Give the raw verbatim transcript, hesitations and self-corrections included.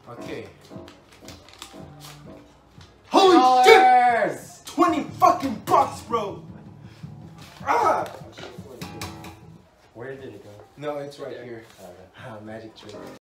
Okay. Holy shit! twenty fucking bucks, bro! Ah! Where did it go? No, it's right here. Okay. Ah, magic trick.